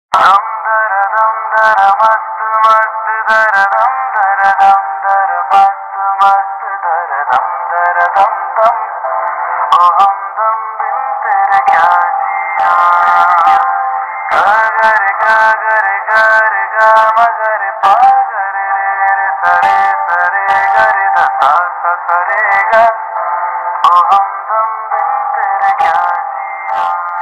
दम दर मस्त मस्त दर दम दर मस्त मस्त दर दम दम ओ हमदम बिन तेरे क्या जिया गर गा मगर पा गर रे सरे सरे गर द सा सा सरे गा ओ हमदम बिन तेरे क्या जिया.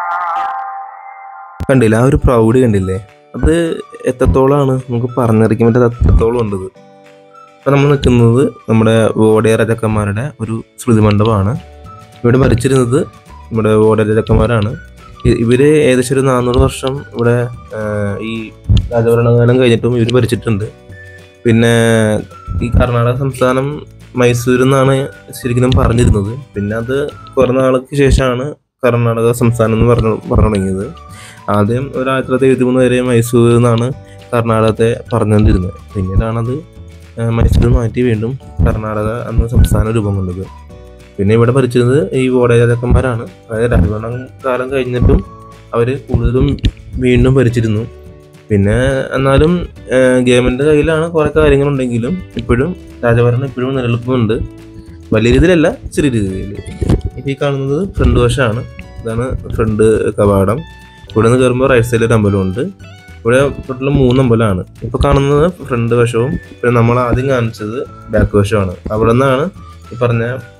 കണ്ടില്ല ആ ഒരു പ്രൗഢി കണ്ടില്ലേ? അത് എത്രത്തോളമാണ് നമുക്ക് പറഞ്ഞറിയിക്കാൻ പറ്റാത്ത അത്രത്തോളം ഉണ്ടത്. ഇപ്പം നമ്മൾ നിൽക്കുന്നത് നമ്മുടെ വോഡേർ രാജാക്കന്മാരുടെ ഒരു സ്മൃതി മണ്ഡപമാണ്. ഇവിടെ ഭരിച്ചിരുന്നത് നമ്മുടെ വോഡേർ രാജാക്കന്മാരാണ്. ഇവർ ഏകദേശം ഒരു 400 വർഷം ഇവിടെ ഈ രാജഭരണകാലം കഴിഞ്ഞിട്ടും ഇവർ ഭരിച്ചിട്ടുണ്ട്. പിന്നെ ഈ കർണാടക സംസ്ഥാനം മൈസൂരിൽ നിന്നാണ് ശരിക്കും പറഞ്ഞിരുന്നത്. പിന്നെ അത് കുറേ നാൾക്ക് ശേഷമാണ് കർണാടക സംസ്ഥാനം എന്ന് പറഞ്ഞു തുടങ്ങിയത്. ആദ്യം ഒരു 1973 വരെ മൈസൂരിൽ നിന്നാണ് കർണാടകത്തെ പറഞ്ഞുകൊണ്ടിരുന്നത്. പിന്നീടാണത് മൈസൂരിൽ മാറ്റി വീണ്ടും കർണാടക എന്ന സംസ്ഥാനം രൂപം കൊണ്ടത്. പിന്നെ ഇവിടെ ഭരിച്ചിരുന്നത് ഈ വോഡേർ രാജാക്കന്മാരാണ്. അതായത് രാജഭരണ കാലം കഴിഞ്ഞിട്ടും അവർ കൂടുതലും വീണ്ടും ഭരിച്ചിരുന്നു. പിന്നെ എന്നാലും ഗവൺമെൻറ് കയ്യിലാണ് കുറേ കാര്യങ്ങളുണ്ടെങ്കിലും ഇപ്പോഴും രാജഭരണം ഇപ്പോഴും നിലനിൽക്കുന്നുണ്ട്. വലിയ രീതിയിലല്ല, ചെറിയ രീതിയിൽ. ഇപ്പോൾ ഈ കാണുന്നത് ഫ്രണ്ട് വശമാണ്. ഇതാണ് ഫ്രണ്ട് കവാടം. ഇവിടെ നിന്ന് കയറുമ്പോൾ റൈറ്റ് സൈഡിൽ ഒരു അമ്പലമുണ്ട്. ഇവിടെ ടോട്ടൽ 3 അമ്പലമാണ്. ഇപ്പോൾ കാണുന്നത് ഫ്രണ്ട് വശവും പിന്നെ നമ്മൾ ആദ്യം കാണിച്ചത് ബാക്ക് വശമാണ്. അവിടെ നിന്നാണ് ഈ പറഞ്ഞ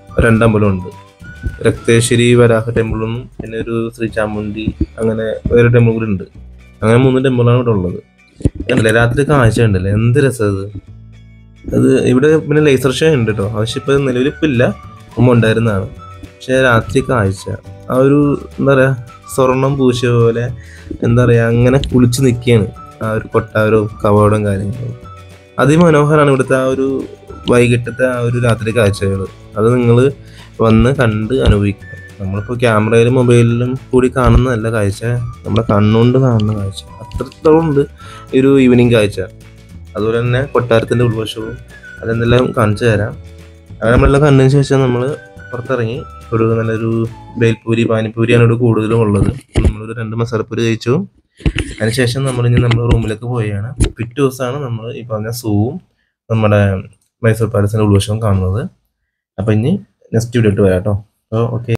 2 അമ്പലമുണ്ട്. രക്തേശ്വരി വരാഹ ടെമ്പിളും പിന്നെ ഒരു ശ്രീ ചാമുണ്ഡി അങ്ങനെ വേറെ ടെമ്പിൾ കൂടി ഉണ്ട്. അങ്ങനെ 3 ടെമ്പിളാണ് ഇവിടെ ഉള്ളത്. കണ്ടില്ലേ രാത്രി കാഴ്ച ഉണ്ടല്ലേ, എന്ത് രസം അത്. ഇവിടെ പിന്നെ ലേസർ ഷോ ഉണ്ട് കേട്ടോ. പക്ഷെ ഇപ്പോൾ നിലവിലിപ്പില്ല, മുമ്പ് ഉണ്ടായിരുന്നതാണ്. പക്ഷെ രാത്രി കാഴ്ച ആ ഒരു എന്താ പറയുക, സ്വർണം പൂശിയ പോലെ എന്താ പറയുക, അങ്ങനെ കുളിച്ച് നിൽക്കുകയാണ് ആ ഒരു കൊട്ടാരവും കവാടവും കാര്യങ്ങളും. അതിമനോഹരമാണ് ഇവിടുത്തെ ആ ഒരു വൈകിട്ടത്തെ ആ ഒരു രാത്രി കാഴ്ചകൾ. അത് നിങ്ങൾ വന്ന് കണ്ട് അനുഭവിക്കണം. നമ്മളിപ്പോൾ ക്യാമറയിലും മൊബൈലിലും കൂടി കാണുന്നതല്ല കാഴ്ച, നമ്മുടെ കണ്ണുകൊണ്ട് കാണുന്ന കാഴ്ച. അത്രത്തോളം ഉണ്ട് ഈ ഒരു ഈവനിങ് കാഴ്ച. അതുപോലെ തന്നെ കൊട്ടാരത്തിൻ്റെ ഉൾവശവും അതെന്തെല്ലാം കാണിച്ചു തരാം. അങ്ങനെ നമ്മളെല്ലാം കണ്ടതിന് ശേഷം നമ്മൾ പുറത്തിറങ്ങി ഒരു നല്ലൊരു ബേൽപൂരി പാനിപ്പൂരിയാണ് ഇവിടെ കൂടുതലും ഉള്ളത്. നമ്മളൊരു 2 മസാലപ്പൂരി കഴിച്ചു. അതിനുശേഷം നമ്മളിനി നമ്മുടെ റൂമിലേക്ക് പോവുകയാണ്. പിറ്റേ ദിവസമാണ് നമ്മൾ ഈ പറഞ്ഞ സൂവും നമ്മുടെ മൈസൂർ പാലസിൻ്റെ ഉൾവശവും കാണുന്നത്. അപ്പോൾ ഇനി നെക്സ്റ്റ് വീഡിയോ ഇട്ട് വരാം കേട്ടോ. അപ്പോൾ ഓക്കെ.